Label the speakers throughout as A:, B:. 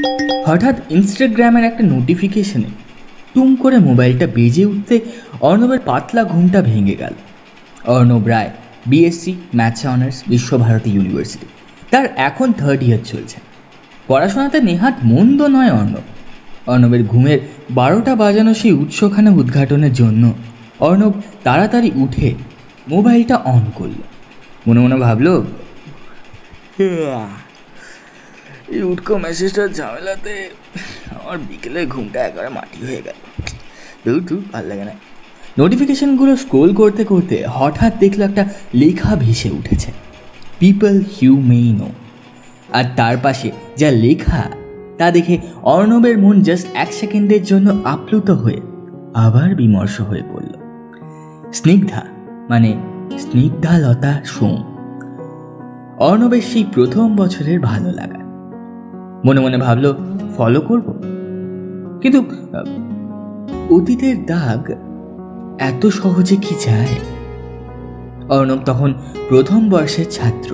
A: হঠাৎ ইনস্টাগ্রামের একটা নোটিফিকেশনে টুম করে মোবাইলটা বেজে উঠতে অর্ণবের পাতলা ঘুমটা ভেঙে গেল। Arnab Roy, BSc maths honours, Visvabharati university. তার এখন 3rd ইয়ার চলছে। পড়াশোনাতে নেহাত মন্দ নয় অর্ণবের ঘুমের 12টা বাজানো সেই উৎসখানা উদ্ঘাটনের জন্য অর্ণব তাড়াতাড়ি উঠে মোবাইলটা অন করল। মনে মনে ভাবল, এই উঠকো মেসেজটার ঝামেলাতে আমার বিকেলের ঘুমটা একেবারে মাটি হয়ে গেল। ভালো লাগে না। নোটিফিকেশনগুলো স্ক্রোল করতে করতে হঠাৎ দেখলো একটা লেখা ভেসে উঠেছে, পিপল ইউ মে নো। আর তার পাশে যা লেখা তা দেখে অর্ণবের মন জাস্ট 1 সেকেন্ডের জন্য আপ্লুত হয়ে আবার বিমর্ষ হয়ে পড়ল। স্নিগ্ধা মানে স্নিগ্ধালতা সোম, অর্ণবের সেই প্রথম বছরের ভালো লাগা। মনে মনে ভাবলো ফলো করব, কিন্তু অতীতের দাগ এত সহজে কি যায়? অর্ণব তখন প্রথম বর্ষের ছাত্র।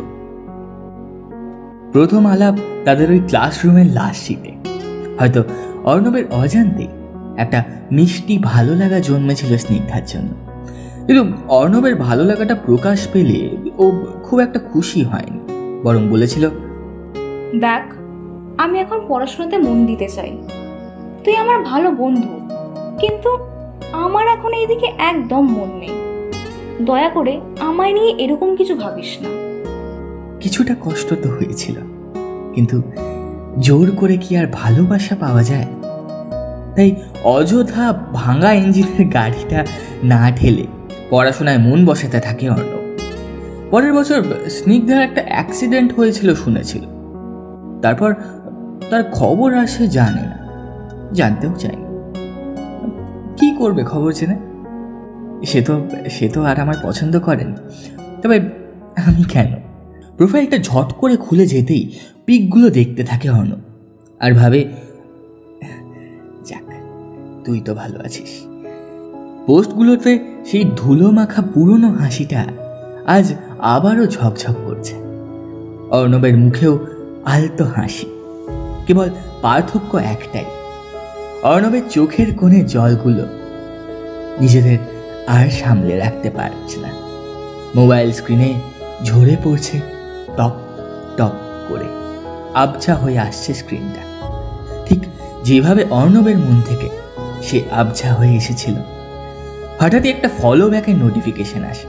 A: প্রথম আলাপ তাদের ওই ক্লাসরুমের লাস্ট সিটে। হয়তো অর্ণবের অজান্তে একটা মিষ্টি ভালো লাগা জন্মেছিল স্নিগ্ধার জন্য, কিন্তু অর্ণবের ভালো লাগাটা প্রকাশ পেলে ও খুব একটা খুশি হয়নি, বরং বলেছিল,
B: দেখ, আমি এখন পড়াশোনাতে মন দিতে চাই, তুই আমার ভালো বন্ধু, কিন্তু আমার এখন এইদিকে একদম মন নেই। দয়া করে আমায় নিয়ে এরকম কিছু ভাবিস না।
A: কিছুটা কষ্ট তো হয়েছিল, কিন্তু জোর করে কি আর ভালোবাসা পাওয়া যায়? তাই অযথা ভাঙা ইঞ্জিনের গাড়িটা না ঠেলে পড়াশোনায় মন বসাতে থাকে অর্ণব। পরের বছর স্নিগ্ধার একটা অ্যাক্সিডেন্ট হয়েছিল শুনেছিল। তারপর তার খবর আসে জানে না, জানতেও চায়নি। কি করবে খবর জেনে? সে তো আর আমার পছন্দ করেন, তবে আমি কেন? প্রোফাইলটা ঝট করে খুলে যেতেই পিকগুলো দেখতে থাকে অর্ণব আর ভাবে, যাক, তুই তো ভালো আছিস। পোস্টগুলোতে সেই ধুলো মাখা পুরনো হাসিটা আজ আবারও ঝকঝক করছে। অর্ণবের মুখেও আলতো হাসি, কেবল পার্থক্য একটাই, অর্ণবের চোখের কোণে জলগুলো নিজেদের আর সামলে রাখতে পারছে না। মোবাইল স্ক্রিনে ঝরে পড়ছে টপ টপ করে, আবছা হয়ে আসছে স্ক্রিনটা, ঠিক যেভাবে অর্ণবের মন থেকে সে আবছা হয়ে এসেছিল। হঠাৎই একটা ফলো ব্যাকের নোটিফিকেশন আসে।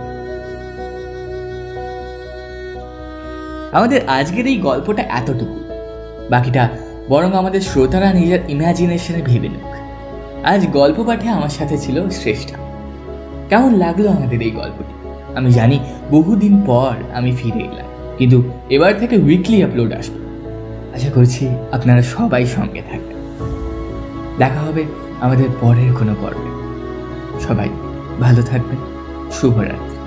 A: আমাদের আজকের এই গল্পটা এতটুকু, বাকিটা বরং আমাদের শ্রোতারা নিজের ইমাজিনেশনে ভেবে নিক। আজ গল্প পাঠে আমার সাথে ছিল শ্রেষ্ঠা। কেমন লাগলো আমাদের এই গল্পটি? আমি জানি বহুদিন পর আমি ফিরে এলাম, কিন্তু এবার থেকে উইকলি আপলোড আসবে। আশা করছি আপনারা সবাই সঙ্গে থাকবেন। দেখা হবে আমাদের পরের কোনো পর্বে। সবাই ভালো থাকবেন। শুভরাত্রি।